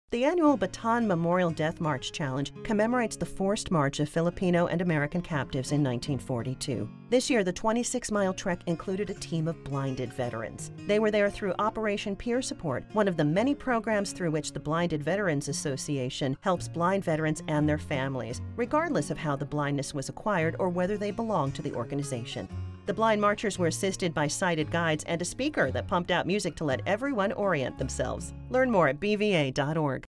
The annual Bataan Memorial Death March Challenge commemorates the forced march of Filipino and American captives in 1942. This year, the 26-mile trek included a team of blinded veterans. They were there through Operation Peer Support, one of the many programs through which the Blinded Veterans Association helps blind veterans and their families, regardless of how the blindness was acquired or whether they belong to the organization. The blind marchers were assisted by sighted guides and a speaker that pumped out music to let everyone orient themselves. Learn more at bva.org.